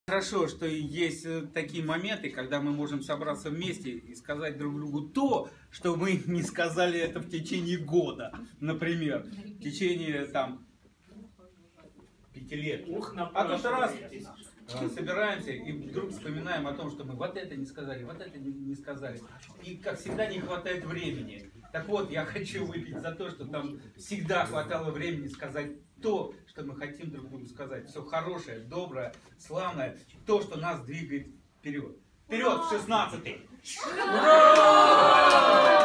Хорошо, что есть такие моменты, когда мы можем собраться вместе и сказать друг другу то, что мы не сказали это в течение года, например, в течение там 5 лет. А тут раз собираемся и вдруг вспоминаем о том, что мы вот это не сказали, вот это не сказали. И, как всегда, не хватает времени. Так вот, я хочу выпить за то, что там всегда хватало времени сказать то, что мы хотим друг другу сказать. Все хорошее, доброе, славное, то, что нас двигает вперед. Вперед, в 16-й! Ура!